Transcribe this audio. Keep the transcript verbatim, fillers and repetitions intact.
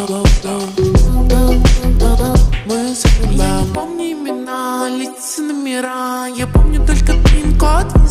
Мы запоминаем. Я не помню имена, лица, номера. Я помню только пин-код.